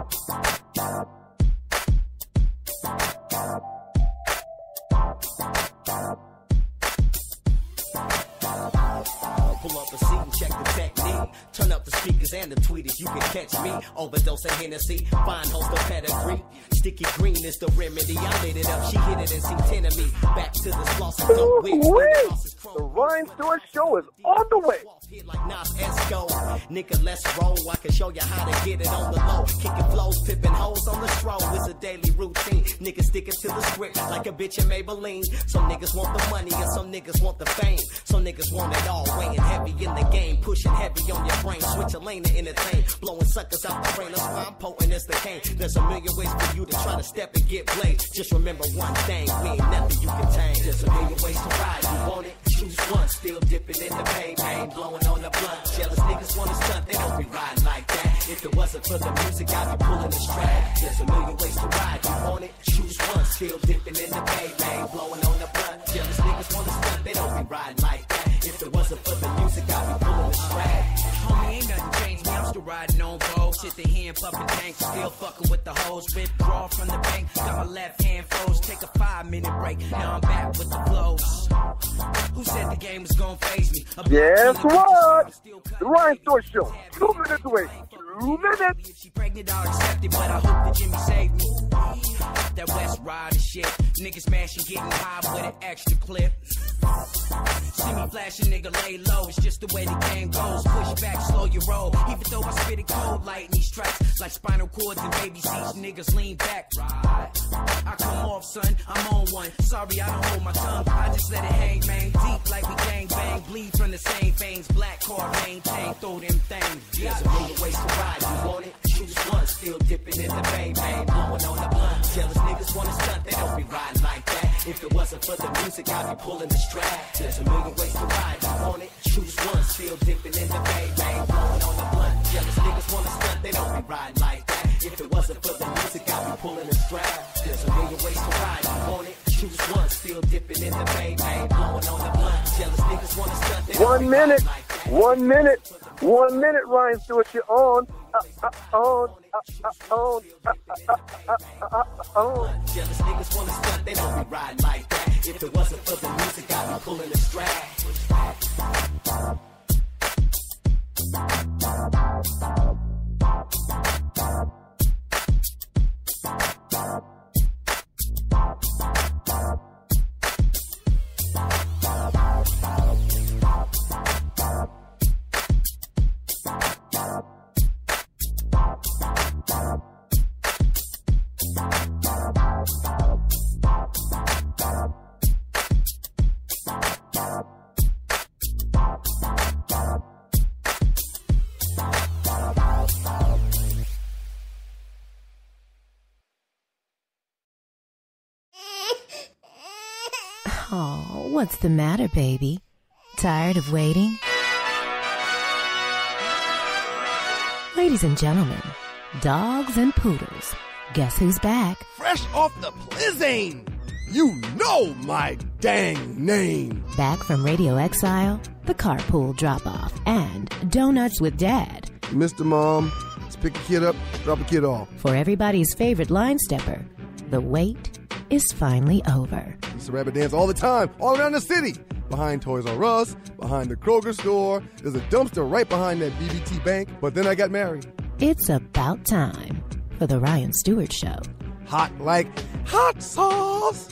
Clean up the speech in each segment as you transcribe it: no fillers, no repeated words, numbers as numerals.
Pull up a seat and check the technique. Turn up the speakers and the tweeters. You can catch me. Overdose of Hennessy. Fine host of pedigree. Sticky green is the remedy. I lit it up. She hit it and see 10 of me. Back to the sloss and dope wigs. The Ryan Stewart Show is on the way. Like Nas Esco. Nigga, let's roll. I can show you how to get it on the low. Kicking flows, pipping hoes on the stroll. It's a daily routine. Niggas sticking to the script like a bitch in Maybelline. Some niggas want the money and some niggas want the fame. Some niggas want it all. Weighing heavy in the game. Pushing heavy on your brain. Switch a lane to entertain. Blowing suckers out the brain. That's why I'm potent as the cane. There's a million ways for you to try to step and get played. Just remember one thing. We ain't nothing you can tame. There's a million ways to ride. You want it? Choose one. Still dipping in the pain. Blowing on the blunt. Jealous niggas wanna stunt, they don't be riding like that. If it wasn't for the music, I'd be pulling the strap. There's a million ways to ride, you want it? Choose one, still dipping in the bang, blowing on the blunt. Jealous niggas wanna stunt, they don't be riding like that. If it wasn't for the music, I'd be pulling the strap. Homie, ain't nothing changed me, I'm still riding on Vogue. Sit here and puffin' tank, still fucking with the hoes. Withdraw from the bank, got my left hand froze. Take a 5-minute break, now I'm back with the flows. Who said the game was gonna phase me? Guess what? The Ryan Stewart Show. 2 minutes away. 2 minutes. If she pregnant, I'll accept it, but I hope that Jimmy saved me. That West Rider shit. Niggas smashing, getting high with an extra clip. See me flashing, nigga, lay low. It's just the way the game goes. Push back, slow your roll. Even though I spit it cold, lightning strikes like spinal cords and baby seats. Niggas lean back. Right. I come off, son. I'm on one. Sorry, I don't hold my tongue. I just let it hang, man. Deep like we gang bang. Bleed from the same veins. Black card, maintain. Throw them things. There's a million ways to ride. You want it? Choose one. Still dipping in the bang, blowing on the blunt. Jealous niggas wanna stunt, they don't be riding like that. If it wasn't for the music, I'd be pulling the strap. There's a million ways to ride. You want it? Choose one. Still dipping in the bang, blowing on the blunt. Jealous niggas wanna stunt, they don't be riding like that. If it wasn't for the music, I'd be pulling the strap. There's a million ways to ride. You want it? Choose one. Still dipping in the bang, blowing on the blunt. Jealous niggas wanna stunt, they don't 1 minute. 1 minute. 1 minute, Ryan Stewart, you're on. Jealous niggas wanna stunt, they don't be riding like that. If it wasn't for the music, I'd be pulling the strap. Oh, what's the matter, baby? Tired of waiting? Ladies and gentlemen, dogs and poodles, guess who's back? Fresh off the Plizzane! You know my dang name! Back from Radio Exile, The Carpool Drop-Off, and Donuts with Dad. Mr. Mom, let's pick a kid up, drop a kid off. For everybody's favorite line stepper, the wait is finally over. We used to rabbit dance all the time, all around the city. Behind Toys R Us, behind the Kroger store. There's a dumpster right behind that BB&T bank. But then I got married. It's about time for the Ryan Stewart Show. Hot like hot sauce.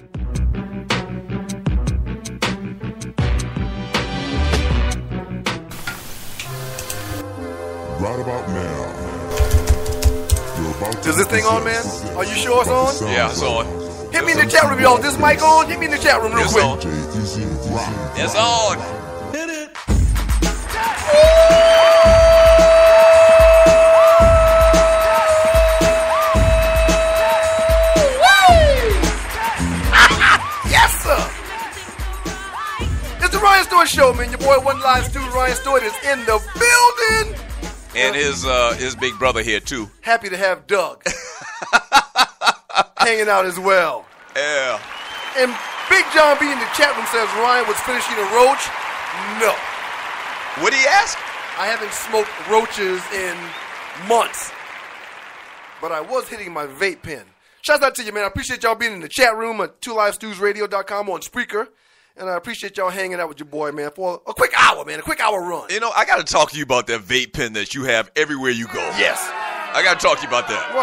Right about now. Is this thing on, man? Are you sure it's on? Yeah, it's on. Hit me in the chat room, y'all. This mic on? Hit me in the chat room real quick. It's on. Hit it. Yes, sir. It's the Ryan Stewart Show, man. Your boy, One Line Student Ryan Stewart, is in the building. And his big brother here, too. Happy to have Doug hanging out as well. Yeah. And Big John B in the chat room says Ryan was finishing a roach. No. What did he ask? I haven't smoked roaches in months. but I was hitting my vape pen. Shouts out to you, man. I appreciate y'all being in the chat room at 2livestewsradio.com on Spreaker. And I appreciate y'all hanging out with your boy, man, for a quick hour, man, a quick hour run. You know, I got to talk to you about that vape pen that you have everywhere you go. Yes. I got to talk to you about that.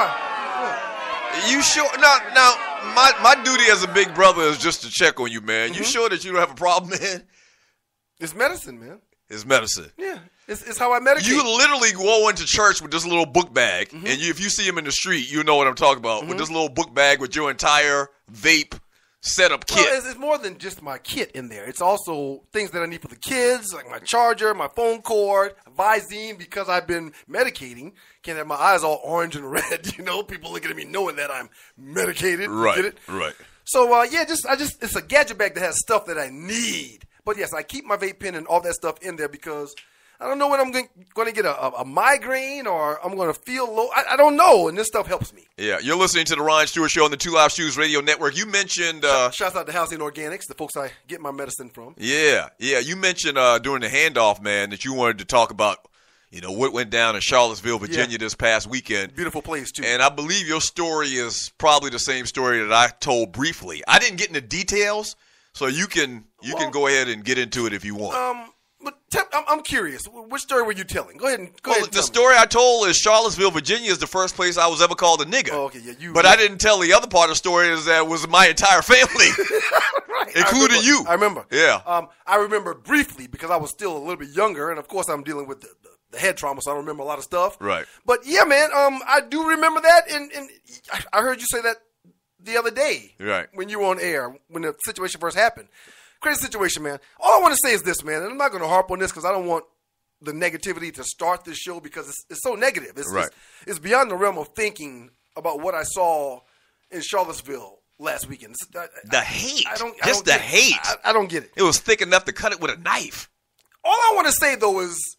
Why? You sure? Now, my duty as a big brother is just to check on you, man. Mm-hmm. You sure that you don't have a problem, man? It's medicine, man. It's medicine. Yeah. It's how I medicate. You literally go into church with this little book bag, and if you see him in the street, you know what I'm talking about, with this little book bag with your entire vape setup kit. Well, it's more than just my kit in there. It's also things that I need for the kids, like my charger, my phone cord, Visine, because I've been medicating. Can't have my eyes all orange and red, you know. People looking at me knowing that I'm medicated. Right, Get it? right. So, it's a gadget bag that has stuff that I need. But, yes, I keep my vape pen and all that stuff in there because I don't know when I'm going to get a migraine or I'm going to feel low. I don't know, and this stuff helps me. Yeah, you're listening to the Ryan Stewart Show on the Two Live Shoes Radio Network. You mentioned... Shouts out to Housing Organics, the folks I get my medicine from. Yeah. You mentioned during the handoff, man, that you wanted to talk about, you know, what went down in Charlottesville, Virginia this past weekend. Beautiful place, too. And I believe your story is probably the same story that I told briefly. I didn't get into details, so you can go ahead and get into it if you want. But I'm curious. Which story were you telling? Go ahead and The tell story I told is Charlottesville, Virginia is the first place I was ever called a nigga. Oh, okay, yeah. But I didn't tell the other part of the story is that it was my entire family, right. including you. I remember. Yeah. I remember briefly because I was still a little bit younger, and of course I'm dealing with the head trauma, so I don't remember a lot of stuff. Right. But yeah, man, I do remember that, and I heard you say that the other day. Right. When you were on air, when the situation first happened. Crazy situation, man. All I want to say is this, man, and I'm not going to harp on this because I don't want the negativity to start this show because it's so negative. It's beyond the realm of thinking about what I saw in Charlottesville last weekend. The hate. I don't get it. It was thick enough to cut it with a knife. All I want to say, though, is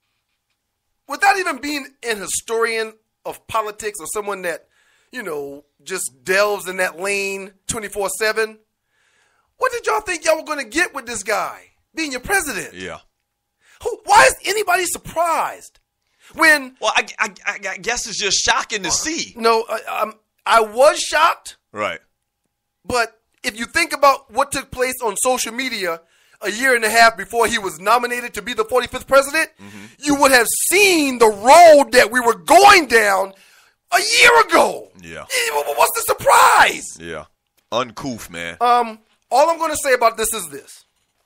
without even being an historian of politics or someone that, you know, just delves in that lane 24/7, what did y'all think y'all were going to get with this guy being your president? Yeah. Why is anybody surprised when? Well, I guess it's just shocking to see. No, I was shocked. Right. But if you think about what took place on social media a year and a half before he was nominated to be the 45th president, you would have seen the road that we were going down a year ago. Yeah. What's the surprise? Yeah. Uncouth, man. All I'm going to say about this is this.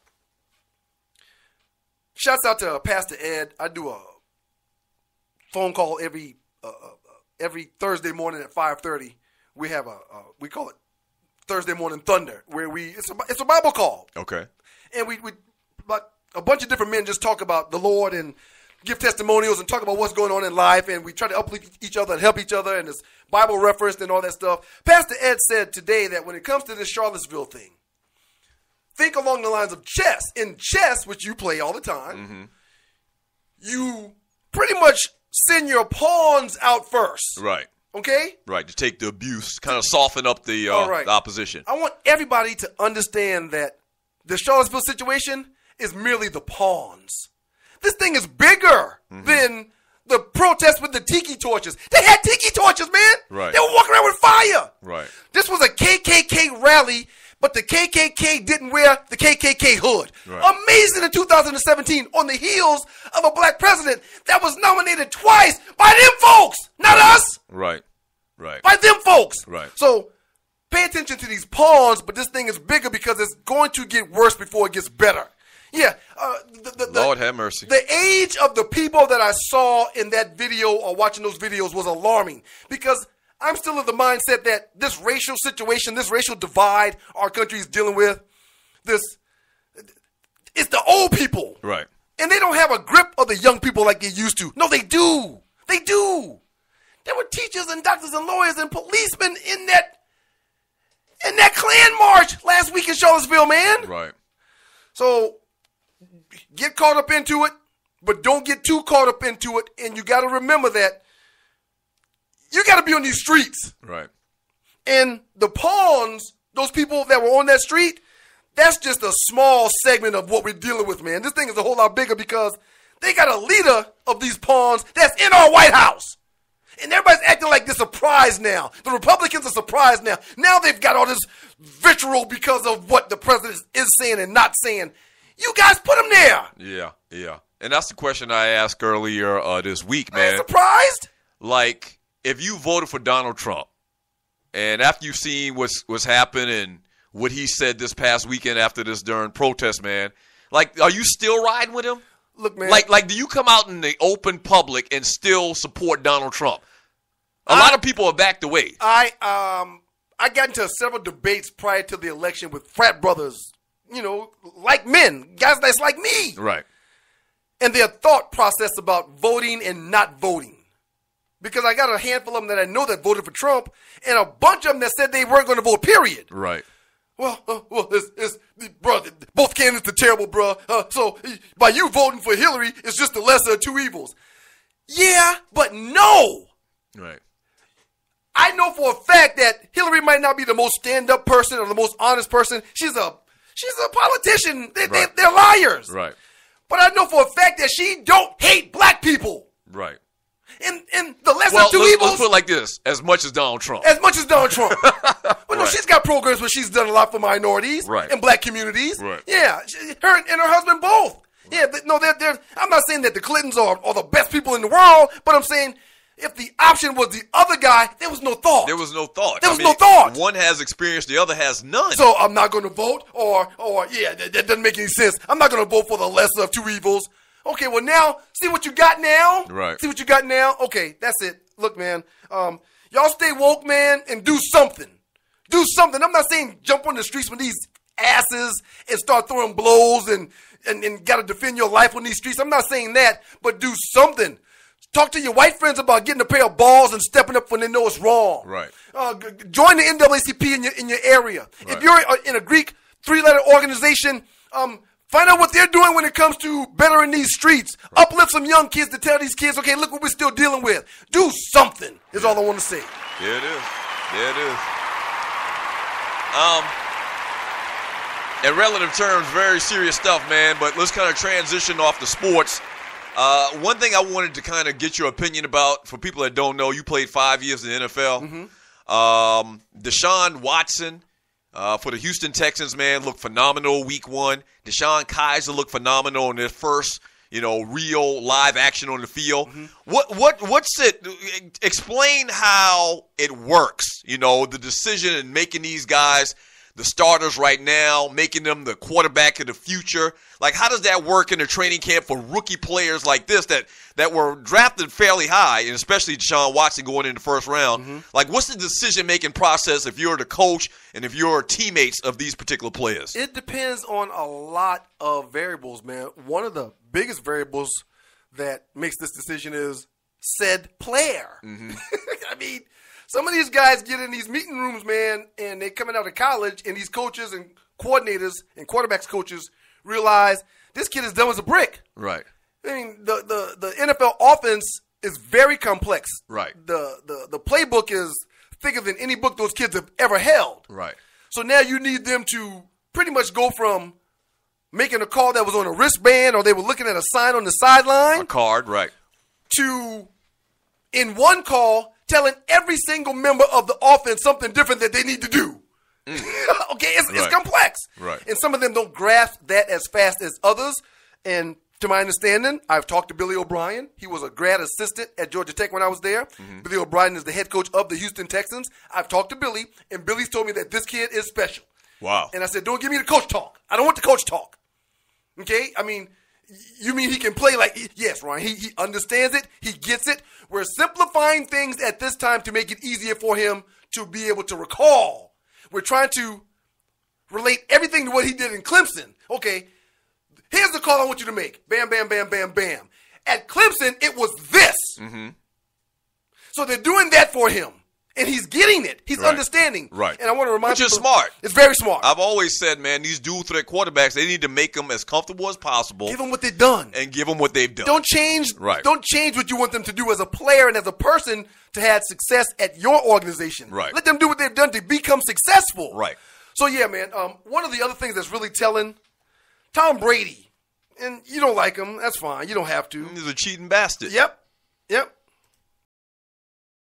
Shouts out to Pastor Ed. I do a phone call every Thursday morning at 5:30. We have we call it Thursday Morning Thunder, where it's a Bible call. Okay. And we but a bunch of different men just talk about the Lord and give testimonials and talk about what's going on in life, and we try to uplift each other and help each other, and it's Bible referenced and all that stuff. Pastor Ed said today that when it comes to this Charlottesville thing, think along the lines of chess. In chess, which you play all the time, you pretty much send your pawns out first. Right. Okay? Right, to take the abuse, kind of soften up the opposition. I want everybody to understand that the Charlottesville situation is merely the pawns. This thing is bigger than the protest with the tiki torches. They had tiki torches, man. Right. They were walking around with fire. Right. This was a KKK rally, but the KKK didn't wear the KKK hood. Right. Amazing in 2017 on the heels of a black president that was nominated twice by them folks, not us. Right. Right. By them folks. Right. So pay attention to these pawns, but this thing is bigger because it's going to get worse before it gets better. Yeah. Lord have mercy. The age of the people that I saw in that video or watching those videos was alarming because I'm still of the mindset that this racial situation, this racial divide our country is dealing with, it's the old people. Right. And they don't have a grip of the young people like they used to. No, they do. They do. There were teachers and doctors and lawyers and policemen in that Klan march last week in Charlottesville, man. Right. So get caught up into it, but don't get too caught up into it. And you got to remember that you got to be on these streets. Right. And the pawns, those people that were on that street, that's just a small segment of what we're dealing with, man. This thing is a whole lot bigger because they got a leader of these pawns that's in our White House. And everybody's acting like this surprised now. The Republicans are surprised now. Now they've got all this vitriol because of what the president is saying and not saying. You guys put him there. Yeah. And that's the question I asked earlier this week, man. Are you surprised? Like, if you voted for Donald Trump, and after you've seen what's happened and what he said this past weekend after this darn protest, man, like, are you still riding with him? Look, man. Like, do you come out in the open public and still support Donald Trump? A lot of people have backed away. I got into several debates prior to the election with frat brothers, like men, guys that's like me. Right. And their thought process about voting and not voting. Because I got a handful of them that I know that voted for Trump, and a bunch of them that said they weren't going to vote, period. Right. Well, brother, both candidates are terrible, bro. So by you voting for Hillary, it's just the lesser of two evils. Yeah, but no. Right. I know for a fact that Hillary might not be the most stand-up person or the most honest person. She's a politician. They're liars. Right. But I know for a fact that she don't hate black people. Right. And the lesser of two evils. Let's put it like this: as much as Donald Trump. As much as Donald Trump. Well, no, Right. she's got programs where she's done a lot for minorities and black communities. Right. Yeah, her and her husband both. Yeah, they're. I'm not saying that the Clintons are the best people in the world, but I'm saying if the option was the other guy, there was no thought. There was no thought. There was no thought. One has experience, the other has none. So I'm not going to vote, or that doesn't make any sense. I'm not going to vote for the lesser of two evils. Okay, well now, see what you got now? Right. See what you got now? Okay, that's it. Look, man, y'all stay woke, man, and do something. Do something. I'm not saying jump on the streets with these asses and start throwing blows and got to defend your life on these streets. I'm not saying that, but do something. Talk to your white friends about getting a pair of balls and stepping up when they know it's wrong. Right. Join the NAACP in your area. Right. If you're in a Greek 3-letter organization, find out what they're doing when it comes to bettering these streets. Right. Uplift some young kids to tell these kids, okay, look what we're still dealing with. Do something is all I want to say. Yeah, it is. Yeah, it is. In relative terms, very serious stuff, man, but let's kind of transition off the sports. One thing I wanted to kind of get your opinion about, for people that don't know, you played 5 years in the NFL. Mm-hmm. Deshaun Watson for the Houston Texans, man, looked phenomenal week one. Deshaun Kaiser looked phenomenal in their first, real live action on the field. Mm-hmm. What's it? Explain how it works, the decision in making these guys the starters right now, making them the quarterback of the future. Like, how does that work in a training camp for rookie players like this that were drafted fairly high, and especially Deshaun Watson going in the first round? Mm-hmm. Like, what's the decision-making process if you're the coach and if you're teammates of these particular players? It depends on a lot of variables, man. One of the biggest variables that makes this decision is said player. Mm-hmm. I mean, some of these guys get in these meeting rooms, man, and they're coming out of college, and these coaches and coordinators and quarterbacks coaches realize this kid is dumb as a brick. Right. I mean, the NFL offense is very complex. Right. The playbook is thicker than any book those kids have ever held. Right. So now you need them to pretty much go from making a call that was on a wristband or they were looking at a sign on the sideline. A card, right. To, in one call, telling every single member of the offense something different that they need to do. Okay, it's complex. Right. And some of them don't grasp that as fast as others. And to my understanding, I've talked to Billy O'Brien. He was a grad assistant at Georgia Tech when I was there. Mm-hmm. Billy O'Brien is the head coach of the Houston Texans. I've talked to Billy, and Billy's told me that this kid is special. Wow. And I said, don't give me the coach talk. I don't want the coach talk. Okay? I mean, you mean he can play like, yes, Ryan, he understands it. He gets it. We're simplifying things at this time to make it easier for him to be able to recall. We're trying to relate everything to what he did in Clemson. Okay, here's the call I want you to make. Bam, bam, bam, bam, bam. At Clemson, it was this. Mm-hmm. So they're doing that for him. And he's getting it. He's understanding. Right. And I want to remind you. Which is smart. It's very smart. I've always said, man, these dual threat quarterbacks, they need to make them as comfortable as possible. Give them what they've done. And give them what they've done. Don't change. Right. Don't change what you want them to do as a player and as a person to have success at your organization. Right. Let them do what they've done to become successful. Right. So, yeah, man, one of the other things that's really telling, Tom Brady, and you don't like him, that's fine. You don't have to. He's a cheating bastard. Yep.